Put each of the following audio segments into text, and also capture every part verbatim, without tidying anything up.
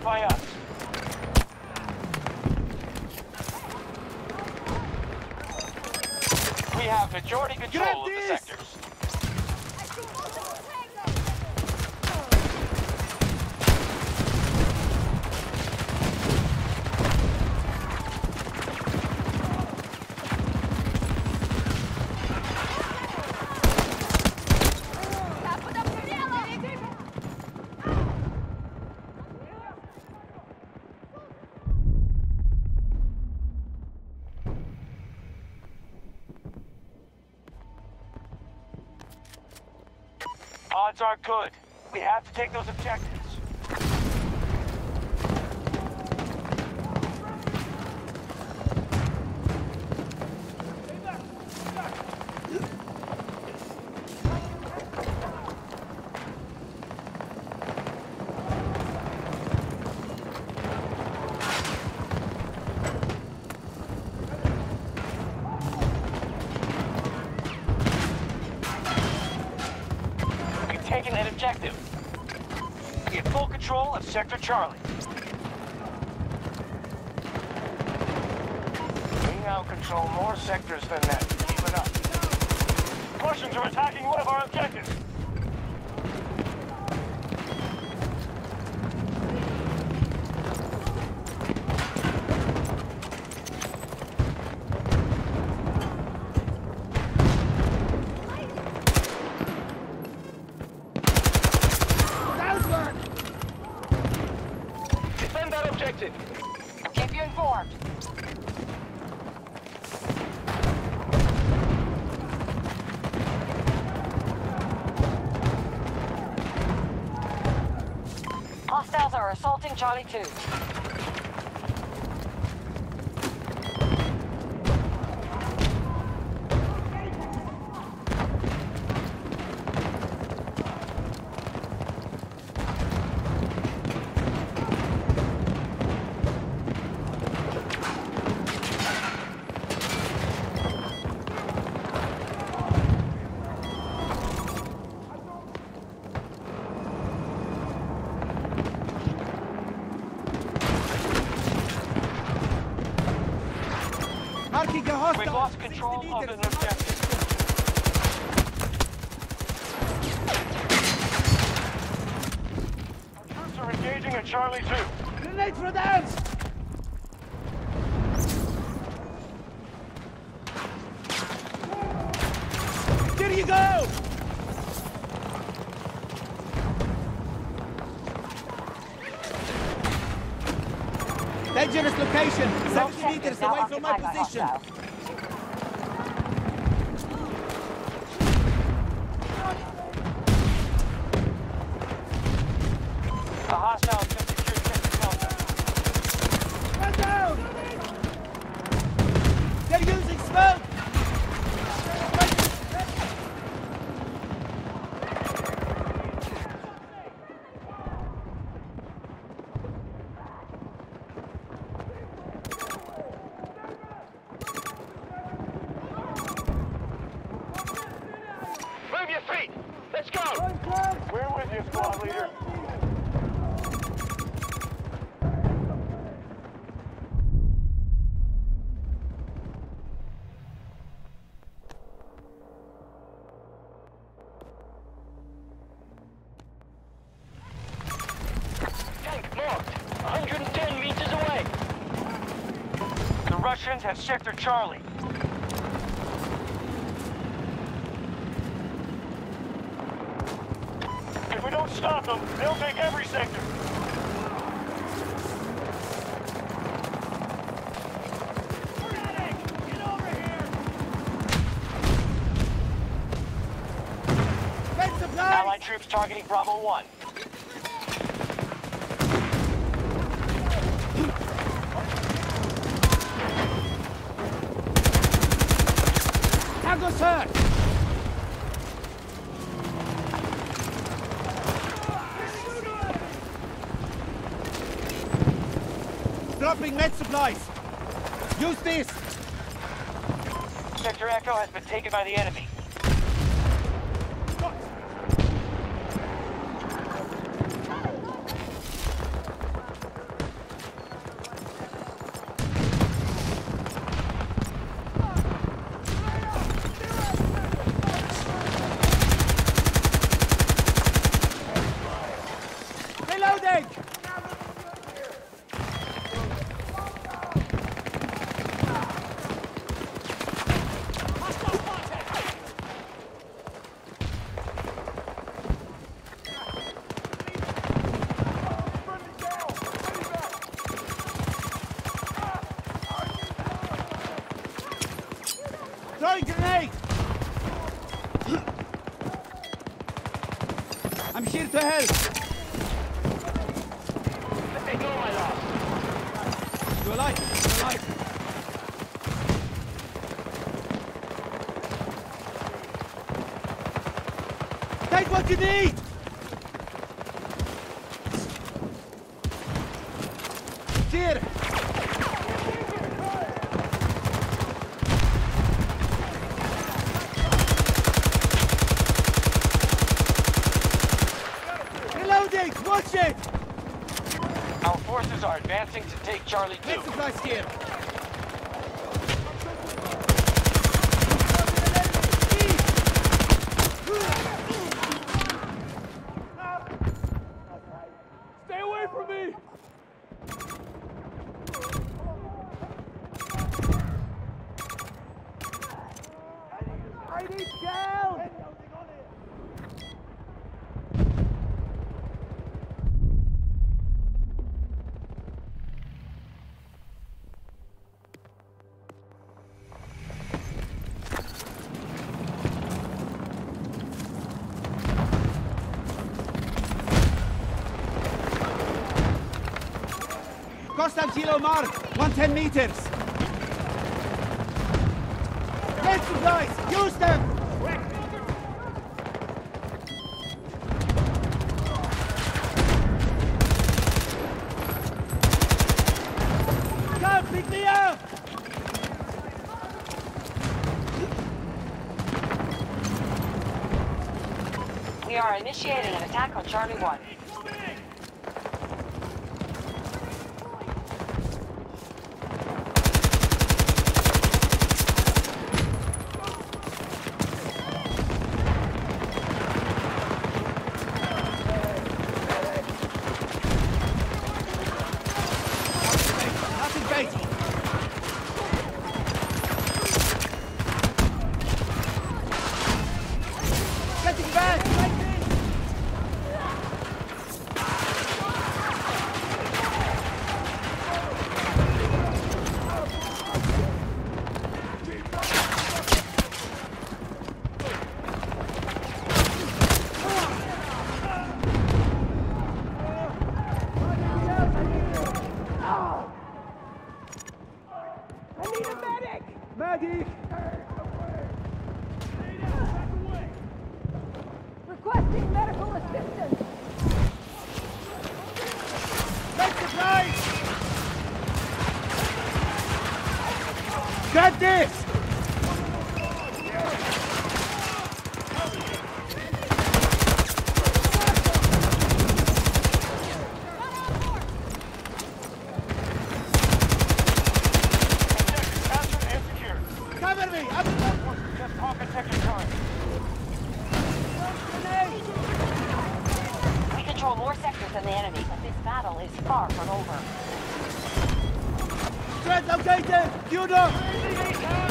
notify us. We have majority control of the sectors. Odds are good. We have to take those objectives. Taking that objective. We have full control of Sector Charlie. We now control more sectors than that. Keep it up. Russians are attacking one of our objectives. I'll keep you informed. Hostiles are assaulting Charlie two. We've lost control of an objective. Our troops are engaging at Charlie two. Grenade for dance! There you go! Dangerous location! seventy meters away from my position! A hostile has been secured sector Delta. Run down! They're using smoke! Move your feet! Let's go! We're with you, squad leader. Tank marked! one hundred ten meters away! The Russians have Sector Charlie. If we don't stop them, they'll take every sector. Get over here! Red supply! Allied troops targeting Bravo one. Tango, sir! Dropping med supplies! Use this! Sector Echo has been taken by the enemy. to help. Let go, my lord. You're alive. You're alive. Take what you need. Here. Reloading. Watch it. Our forces are advancing to take Charlie two. Let's supply here. Stay away from me! I need help. Constant Kilo mark, one hundred ten meters. Get supplies, use them! Come, pick me up! We are initiating an attack on Charlie one. Getting back! I need a medic! Medic! Requesting medical assistance. Make supplies! Got this! Captured and secured. Cover me! Up and up! Just off and take your time. We control more sectors than the enemy, but this battle is far from over. Threat located! Judo!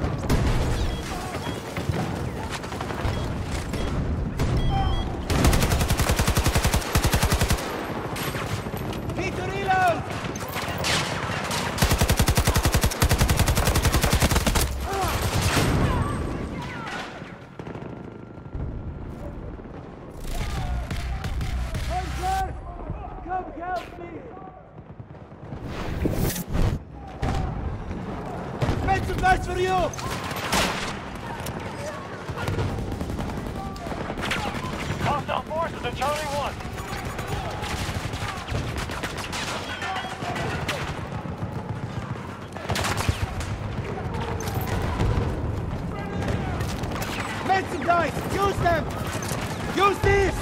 Need to reload! Hunter! Come help me! Make some nice for you! Hostile forces at Charlie one. Make some dice! Use them! Use these!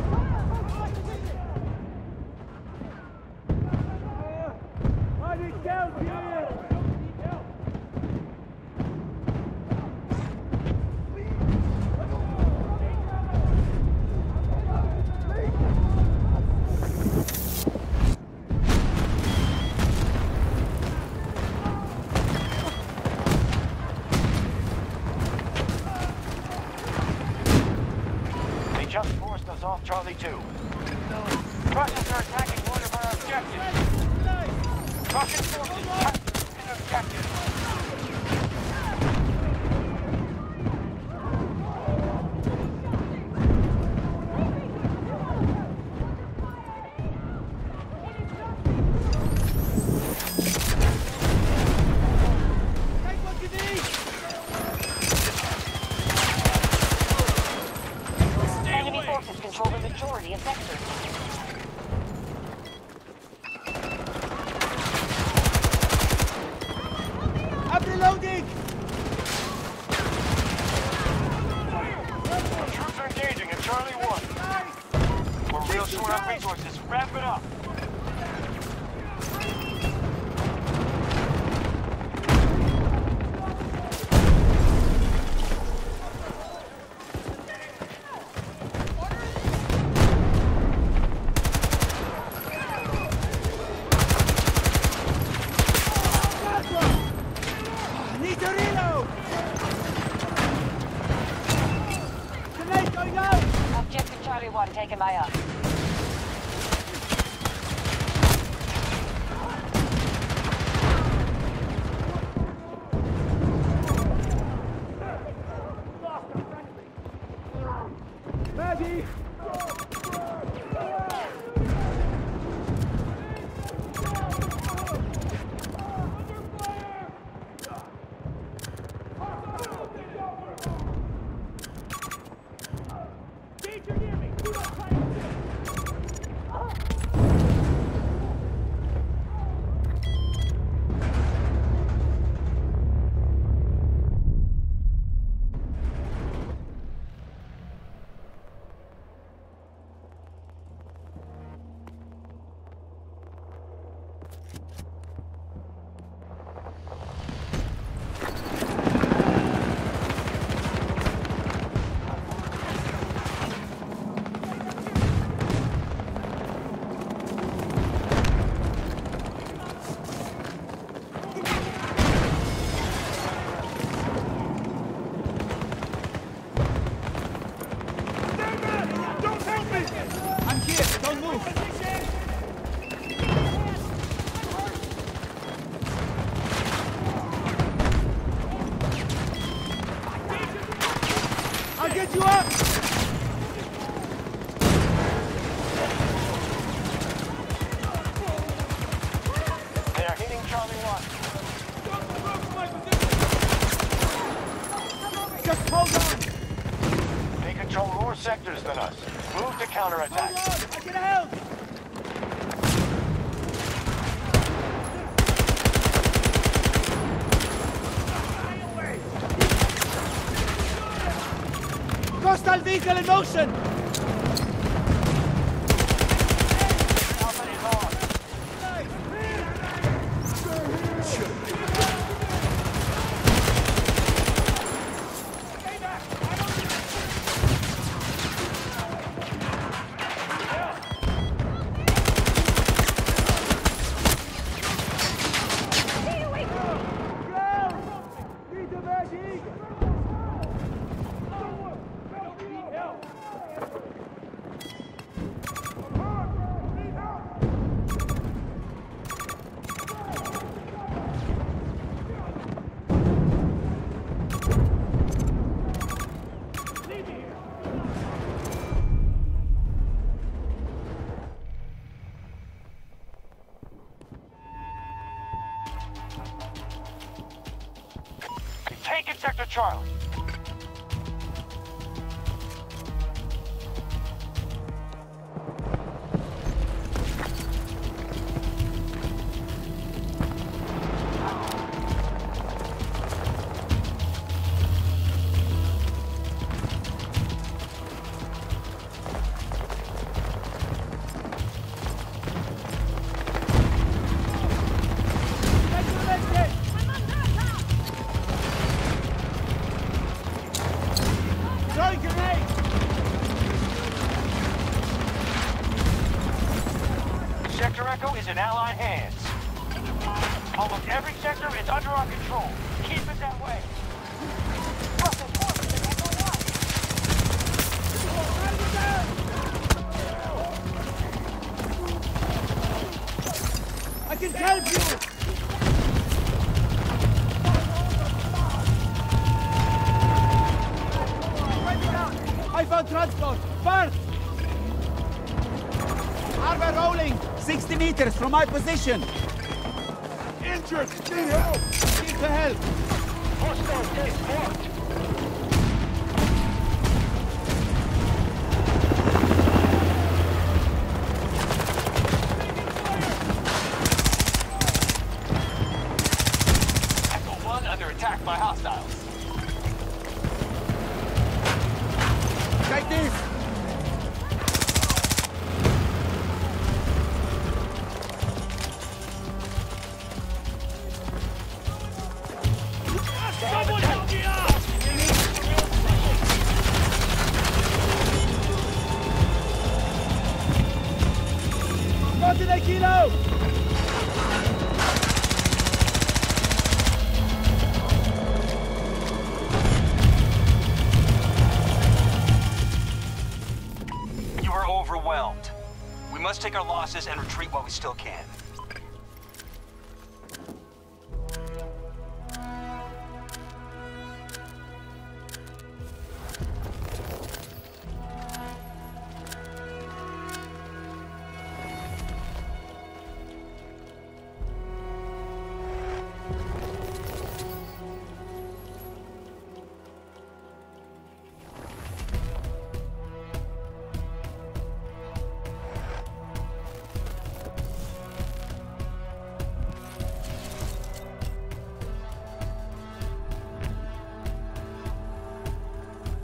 I need just forced us off Charlie two. Russians are attacking one of our objectives. Russian forces captured an objective. Control the majority of sectors. I'm reloading! Troops are engaging at Charlie one. We're real short on resources. Wrap it up. Objective Charlie one taken by us. Maggie! Get you up! They are hitting Charlie one. Just hold on! They control more sectors than us. Move to counterattack. Hold on! I can help! Hostile vehicle in motion! Company is on. Taken Sector Charlie. Sector Echo is in Allied hands. Almost every sector is under our control. Keep it that way. Russian forces in Echo one. I found transport! First! Harbor rolling! sixty meters from my position! Injured! Need help! Need to help! Hostile gate blocked. Echo one under attack by hostiles. Like this! Someone help me out! Spotted a kilo! You are overwhelmed. We must take our losses and retreat while we still can.